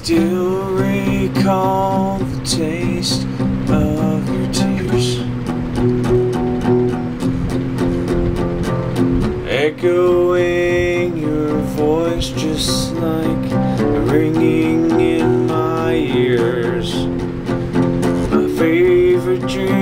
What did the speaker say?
still recall the taste of your tears, echoing your voice just like ringing in my ears. My favorite dream